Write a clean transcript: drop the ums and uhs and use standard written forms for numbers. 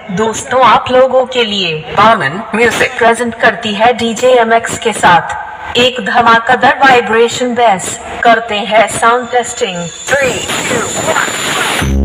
दोस्तों आप लोगों के लिए बारमैन म्यूजिक प्रेजेंट करती है डीजे एमएक्स के साथ एक धमाकेदार वाइब्रेशन बेस। करते हैं साउंड टेस्टिंग। 3, 2, 1